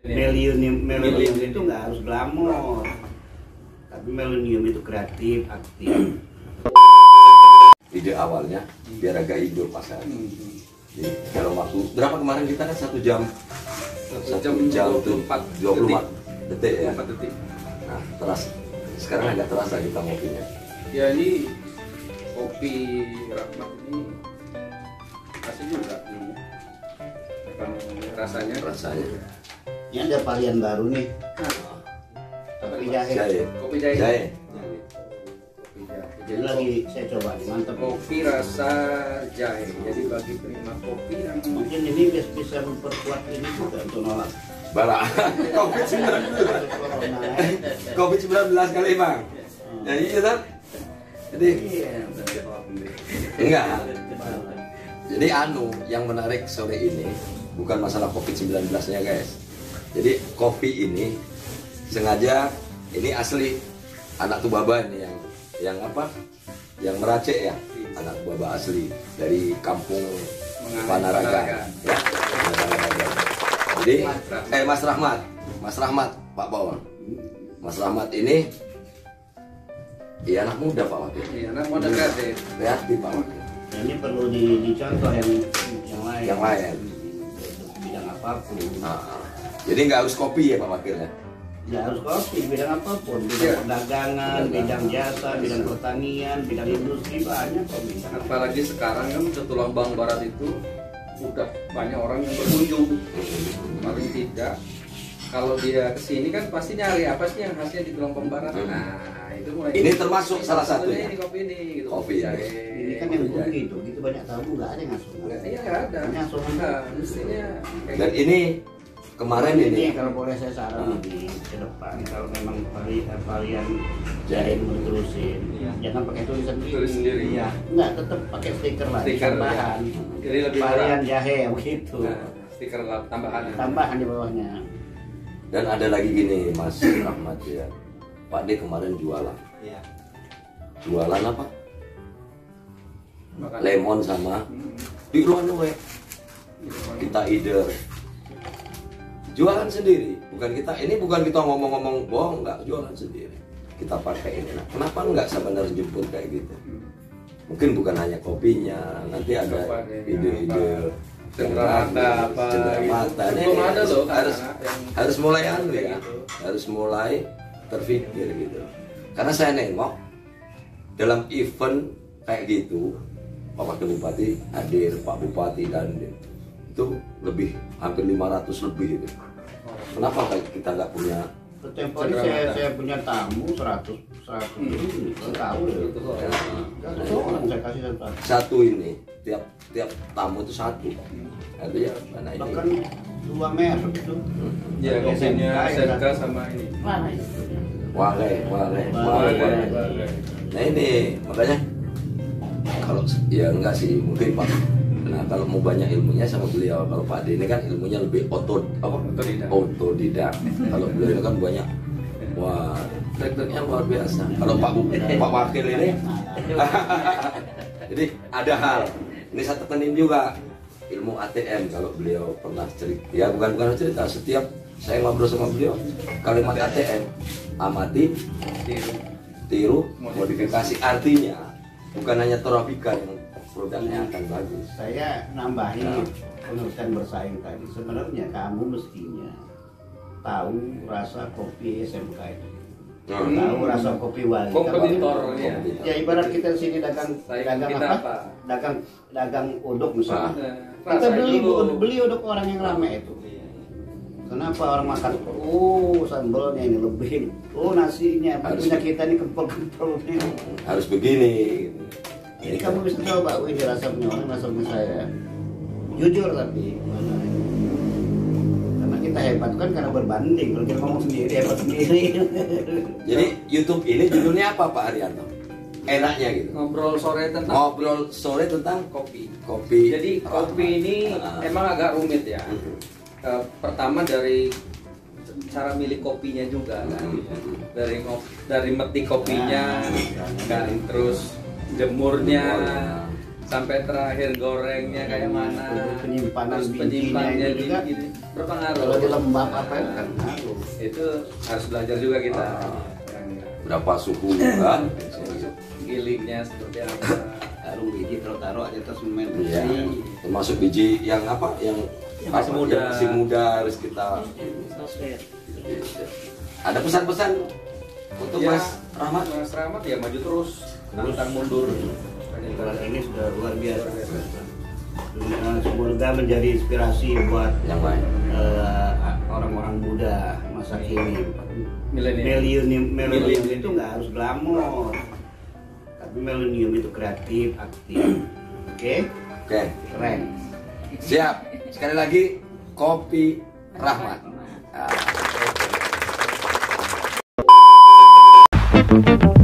Millennium itu nggak harus glamor, tapi millennium itu kreatif, aktif. Ide awalnya biar agak hidup pasar. Jadi dalam waktu berapa kemarin kita kan 1 jam, 1 jam 24 detik ya. 4 detik. Nah, sekarang agak terasa kita ngopinya. Ya ini kopi Rahmat ini asli juga ini. Rasanya. Ini ada varian baru nih. Kopi jahe. Kopi jahe. Jahe. Jadi lagi saya coba, mantap. Kopi rasa jahe. Jadi bagi penikmat kopi yang Mungkin ini bisa memperkuat ini juga untuk nolak Bara. COVID-19 kali Bang. Ya iya kan? Jadi enggak. Jadi yang menarik sore ini bukan masalah COVID-19-nya guys. Jadi kopi ini sengaja ini asli anak Tubaba ini yang apa? Yang Meracik ya. Anak Tubaba asli dari kampung Panaraga. Ya. Jadi Mas Rahmat Pak Bawang. Mas Rahmat ini anak muda Pak Wakil. Iya, anak muda kreatif. Kreatif Pak Wakil. Ini perlu dicontoh yang lain. Yang lain. Bidang apapun. Jadi nggak harus kopi ya Pak Wakil ya? Nggak harus kopi, bidang apapun. Bidang perdagangan, bidang jasa, bidang pertanian, bidang industri, banyak kok bisa. Apalagi sekarang kan Tulang Bang Barat itu udah banyak orang yang berkunjung. Paling tidak kalau dia kesini kan pasti nyari apa sih yang khasnya di Tulang Bang Barat. Nah itu mulai. Ini termasuk salah satunya. Ini kopi ini. Gitu. Kopi ya. Ini kan yang begitu, gitu banyak tamu nggak ada yang ngasuh. Iya nggak ada. Nah, mestinya. Dan ini kemarin ini kalau boleh saya saran di ke depan, kalau memang varian jahe mau diterusin, jangan pakai tulisan sendiri. Ya, nggak, tetap pakai stiker lah. Stiker tambahan. Jadi lebih varian jahe begitu. Nah, stiker tambahan di bawahnya. dan ada lagi gini Mas Rahmat ya. Pak D kemarin jualan. Iya. Jualan apa? Lemon sama di luar we. Kita ide jualan sendiri, bukan kita ngomong-ngomong bohong, nggak, jualan sendiri. Kita pakai ini. Nah, kenapa nggak sebenarnya jemput kayak gitu? Mungkin bukan hanya kopinya, nanti ada ide-ide cenderamata apa gitu. Ada loh, harus mulai ya, harus mulai terpikir gitu. Karena saya nengok dalam event kayak gitu, Pak Wakil Bupati hadir, Pak Bupati dan itu lebih hampir 500 lebih itu. Kenapa kita nggak punya? Tempo ini saya punya tamu 100 ini, tahu ya. Orang saya kasih satu ini, tiap tamu itu satu. Itu ya, mana ini? Bahkan 2 merek itu. Ya, kopinya SMK sama ini. Mana itu? Wale. Nah ini makanya kalau ya enggak sih mungkin Pak. Nah kalau mau banyak ilmunya sama beliau, kalau Pak D ini kan ilmunya lebih otodidak. Kalau beliau ini kan banyak, wah trik-triknya luar biasa. Kalau Pak Wakil ini, jadi ada hal. Ini saya tekenin juga ilmu ATM. Kalau beliau pernah cerita, ya bukan cerita. Setiap saya ngobrol sama beliau, kalimat ATM, amati, tiru, modifikasi. Artinya bukan hanya Torabika yang produknya akan bagus. Saya nambahin urusan bersaing tadi. Sebenarnya kamu mestinya tahu rasa kopi SMK itu. Tahu rasa kopi Wali. Kompetitor ya. Ibarat kita sini dagang apa? Dagang uduk misalnya. Kita beli uduk orang yang ramai itu. Kenapa orang makan? Sambalnya ini lebih. Nasinya. Punya kita ini kempel-kempel. Harus begini. Jadi kamu bisa coba, ini rasa punya orang, rasa punya saya. Jujur tapi, karena kita hebat kan karena berbanding. Kalau kita ngomong sendiri, hebat sendiri. Jadi YouTube ini judulnya apa Pak Haryanto? Enaknya gitu. Ngobrol sore tentang kopi. Jadi kopi ini emang agak rumit ya. Pertama dari cara milih kopinya juga kan. Dari metik kopinya kan, terus jemurnya sampai terakhir gorengnya kayak mana, penyimpanan terus penyimpanannya juga gini, berpengaruh. kalau di lembab apa kan ngaruh. Itu harus belajar juga kita. Berapa suhu kan? Gilingnya seperti apa. Taruh biji taruh aja terus main Iya. bersih. Termasuk biji yang apa? Yang masih muda. Yang masih muda harus kita. Ada pesan-pesan untuk Ya, Mas Rahmat? Mas Rahmat ya maju terus, pantang mundur. Kelas ini sudah luar biasa. Semoga menjadi inspirasi buat Yang lain. orang-orang muda masa kini. Milenium. Milenium itu nggak harus glamor, tapi milenium itu kreatif, aktif. Oke? Oke. Keren. Siap. Sekali lagi Kopi Rahmat. Ah.